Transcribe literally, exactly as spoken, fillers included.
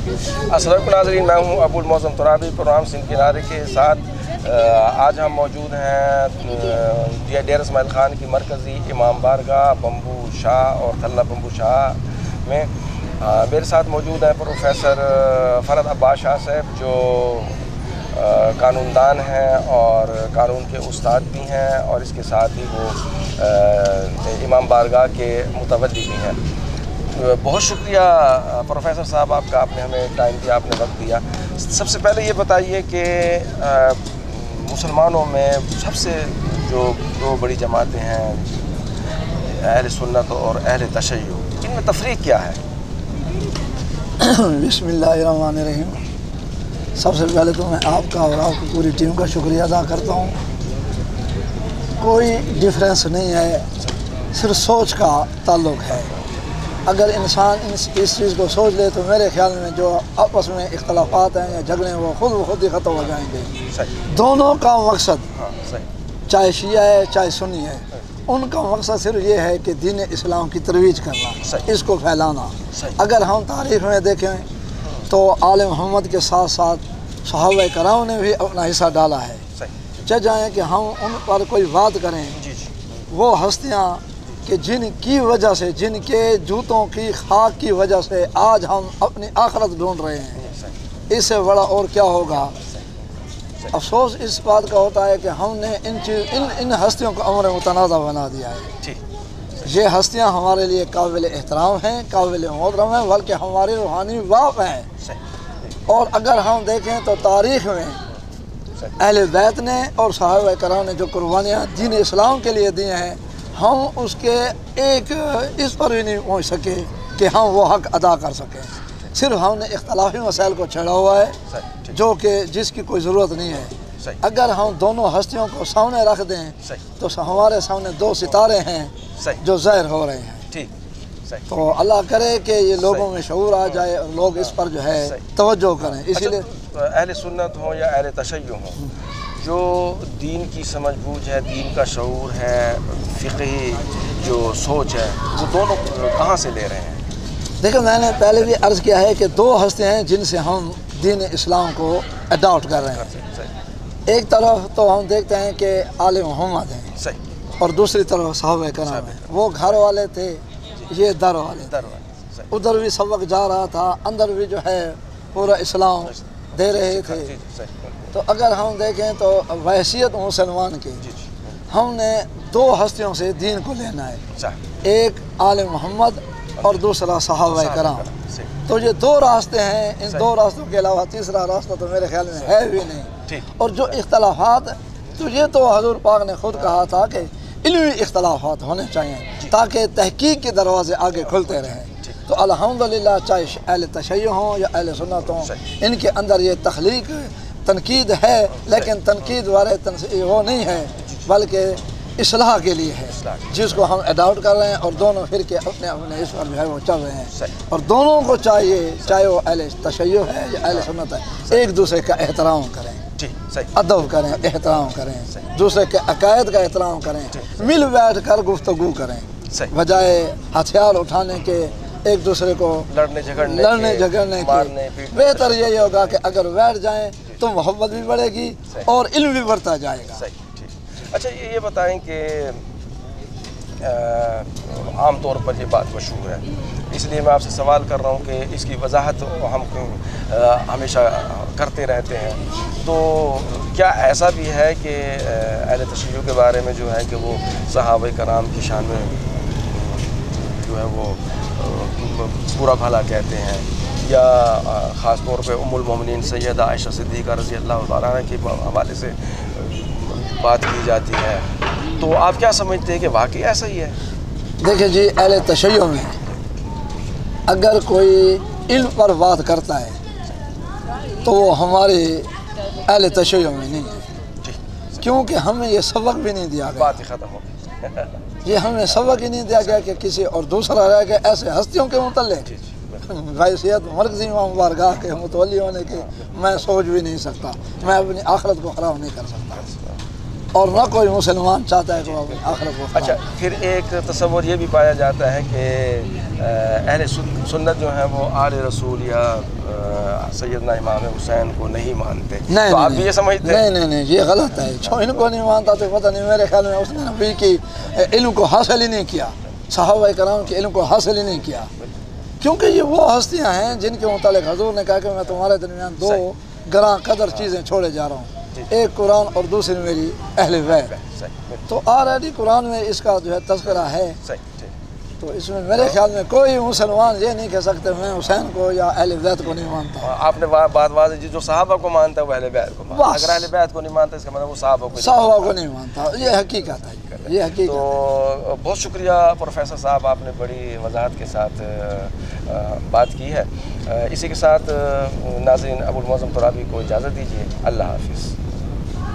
السلام علیکم ناظرین، میں ہوں ابو المعظم ترابی، پروگرام سندھ کنارے کے ساتھ آج ہم موجود ہیں ڈیرہ اسماعیل خان کی مرکزی امام بارگاہ بمبو شاہ اور تھلہ بمبو شاہ میں۔ میرے ساتھ موجود ہیں پروفیسر فرد عباس شاہ صاحب، جو قانون دان ہیں اور قانون کے استاد بھی ہیں، اور اس کے ساتھ ہی وہ امام بارگاہ کے متولی بھی ہیں۔ بہت شکریہ پروفیسر صاحب آپ کا، آپ نے ہمیں ٹائم دیا، آپ نے وقت دیا۔ سب سے پہلے یہ بتائیے کہ مسلمانوں میں سب سے جو دو بڑی جماعتیں ہیں، اہل سنت اور اہل تشیع، ان میں تفریق کیا ہے؟ بسم اللہ الرحمن الرحیم۔ سب سے پہلے تو میں آپ کا اور آپ کی پوری ٹیم کا شکریہ ادا کرتا ہوں۔ کوئی ڈیفرنس نہیں ہے، صرف سوچ کا تعلق ہے۔ اگر انسان اس چیز کو سوچ لے تو میرے خیال میں جو آپس میں اختلافات ہیں یا جھگڑے ہیں وہ خود بخود ہی ختم ہو جائیں گے۔ دونوں کا مقصد چاہے شیعہ ہے چاہے سنی ہے، ان کا مقصد صرف یہ ہے کہ دین اسلام کی ترویج کرنا، اس کو پھیلانا۔ اگر ہم تاریخ میں دیکھیں تو آل محمد کے ساتھ ساتھ صحابہ کرام نے بھی اپنا حصہ ڈالا ہے۔ چاہ جائیں کہ ہم ان پر کوئی بات کریں، وہ ہستیاں کہ جن کی وجہ سے، جن کے جوتوں کی خاک کی وجہ سے آج ہم اپنی آخرت ڈھونڈ رہے ہیں، اس سے بڑا اور کیا ہوگا۔ افسوس اس بات کا ہوتا ہے کہ ہم نے ان چیز ان ان ہستیوں کو امر متنازع بنا دیا ہے۔ یہ ہستیاں ہمارے لیے قابل احترام ہیں، قابل محترم ہیں، بلکہ ہمارے روحانی باپ ہیں۔ اور اگر ہم دیکھیں تو تاریخ میں اہل بیت نے اور صحابہ کرام نے جو قربانیاں دین اسلام کے لیے دی ہیں، ہم اس کے ایک اس پر بھی نہیں پہنچ سکے کہ ہم وہ حق ادا کر سکیں۔ صرف ہم نے اختلافی مسائل کو چھیڑا ہوا ہے، جو کہ جس کی کوئی ضرورت نہیں ہے۔ اگر ہم دونوں ہستیوں کو سامنے رکھ دیں تو ہمارے سامنے دو ستارے ہیں جو ظاہر ہو رہے ہیں۔ تو اللہ کرے کہ یہ لوگوں میں شعور آ جائے اور لوگ اس پر جو ہے توجہ کریں۔ اسی لیے اہل سنت ہوں یا اہل تشیع ہوں، جو دین کی سمجھ بوجھ ہے، دین کا شعور ہے، فقہی جو سوچ ہے، وہ دونوں کہاں سے لے رہے ہیں؟ دیکھیں، میں نے پہلے بھی عرض کیا ہے کہ دو ہستیاں ہیں جن سے ہم دین اسلام کو اڈاپٹ کر رہے ہیں۔ ایک طرف تو ہم دیکھتے ہیں کہ آل محمد ہیں اور دوسری طرف صحابہ کرام ہیں۔ وہ گھر والے تھے، یہ در والے تھے۔ ادھر بھی سبق جا رہا تھا، اندر بھی جو ہے پورا اسلام دے رہے تھے۔ تو اگر ہم دیکھیں تو بحیثیت مسلمان کی ہم نے دو ہستیوں سے دین کو لینا ہے، ایک آل محمد اور دوسرا صحابہ کرام۔ تو یہ دو راستے ہیں، ان دو راستوں کے علاوہ تیسرا راستہ تو میرے خیال میں ہے بھی نہیں۔ اور جو اختلافات، تو یہ تو حضور پاک نے خود کہا تھا کہ علمی اختلافات ہونے چاہیے تاکہ تحقیق کے دروازے آگے کھلتے رہیں۔ تو الحمدللہ چاہے اہل تشیع ہوں یا اہل سنت ہوں، ان کے اندر یہ تخلیق تنقید ہے، لیکن تنقید والے وہ نہیں ہے، بلکہ اصلاح کے لیے ہے، جس کو ہم اڈاپٹ کر رہے ہیں، اور دونوں پھر کے اپنے اپنے اس پر جو ہے وہ چل رہے ہیں۔ اور دونوں کو چاہیے، چاہے وہ اہل تشیع ہے یا اہل سنت ہے، ایک دوسرے کا احترام کریں، ادب کریں، احترام کریں، دوسرے کے عقائد کا احترام کریں، مل بیٹھ کر گفتگو کریں، بجائے ہتھیار اٹھانے کے، ایک دوسرے کو لڑنے جھگڑنے لڑنے جھگڑنے کے۔ بہتر یہی ہوگا کہ اگر بیٹھ جائیں تو محبت بھی بڑھے گی اور علم بھی بڑھتا جائے گا۔ اچھا، یہ بتائیں کہ عام طور پر یہ بات مشہور ہے، اس لیے میں آپ سے سوال کر رہا ہوں کہ اس کی وضاحت ہم ہمیشہ کرتے رہتے ہیں۔ تو کیا ایسا بھی ہے کہ اہل تشیع کے بارے میں جو ہے کہ وہ صحابہ کرام کی شان میں جو ہے وہ پورا بھلا کہتے ہیں، یا خاص طور پہ ام المومنین سیدہ عائشہ صدیقہ رضی اللہ تعالیٰ عنہ کے حوالے سے بات کی جاتی ہے، تو آپ کیا سمجھتے ہیں کہ واقعی ایسا ہی ہے؟ دیکھیں جی، اہل تشیع میں اگر کوئی علم پر بات کرتا ہے تو وہ ہمارے اہل تشیع میں نہیں ہے، کیونکہ ہمیں یہ سبق بھی نہیں دیا گیا۔ بات ہی ختم ہو گئی۔ یہ ہمیں سبق ہی نہیں دیا گیا کہ کسی اور دوسرا رہ گیا ایسے ہستیوں کے متعلق حیثیت مرکزی امام بارگاہ کے متولی ہونے کے میں سوچ بھی نہیں سکتا، میں اپنی آخرت کو خراب نہیں کر سکتا۔ اور نہ کوئی مسلمان چاہتا ہے کہ وہ آخرت کو اچھا، پھر ایک تصور یہ بھی پایا جاتا ہے کہ اہل سنت جو ہیں وہ آل رسول یا سیدنا امام حسین کو نہیں مانتے، تو آپ بھی یہ سمجھتے ہیں؟ نہیں نہیں نہیں، یہ غلط ہے. جو ان کو نہیں مانتا تو پتہ نہیں، میرے خیال میں اس نے نبی کی علم کو حاصل ہی نہیں کیا، صحابہ کرام کے علم کو حاصل ہی نہیں کیا، کیونکہ یہ وہ ہستیاں ہیں جن کے متعلق حضور نے کہا کہ میں تمہارے درمیان دو گراں قدر چیزیں چھوڑے جا رہا ہوں، ایک قرآن اور دوسری میری اہل بیت. تو آلریڈی قرآن میں اس کا جو ہے تذکرہ ہے، تو اس میں میرے خیال میں کوئی مسلمان یہ نہیں کہہ سکتے میں حسین کو یا اہل بیت کو نہیں مانتا. آپ نے بات واضح جی، جو صحابہ کو مانتا ہے وہ اہل بیت کو مانتا ہے، اگر اہل بیت کو نہیں مانتا اس کا مطلب وہ صحابہ کو صحابہ کو نہیں مانتا. یہ حقیقت ہے، یہ حقیقت. تو بہت شکریہ پروفیسر صاحب، آپ نے بڑی وضاحت کے ساتھ بات کی ہے. اسی کے ساتھ ناظرین ابو المعظم ترابی کو اجازت دیجیے. اللہ حافظ.